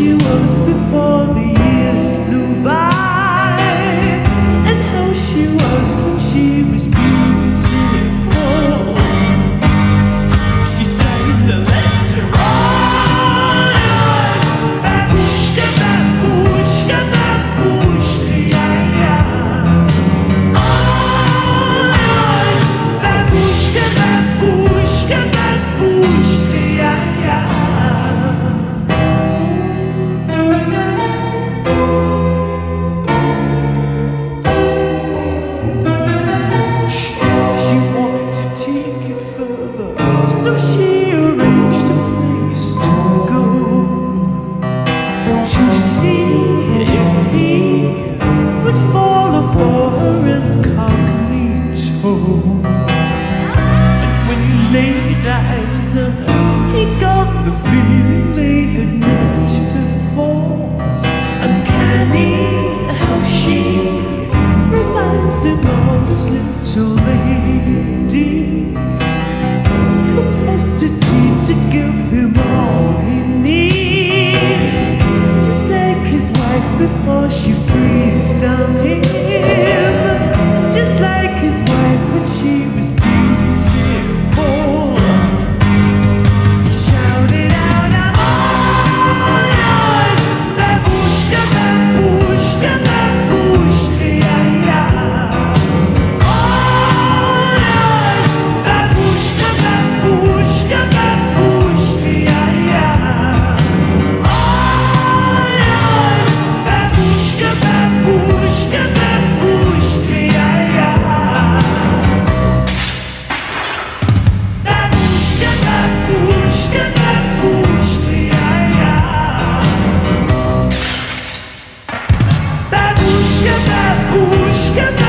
she was before the years flew by, and how she was when she was beautiful. She sang the letter honors, babushka, babushka, babushka, yeah, yeah. Honors, babushka, babushka, babushka, yeah, yeah. So she arranged a place to go, to see if he would fall for her incognito. And when he laid eyes on her, he got the feeling they had met before. Uncanny how she reminds him of his little lady, capacity to give him all he needs, just like his wife before she breathed on him, just like his wife when she was beautiful. He shouted out, I'm all yours, babushka, babushka, babushka, yeah, yeah. Babushka, babushka,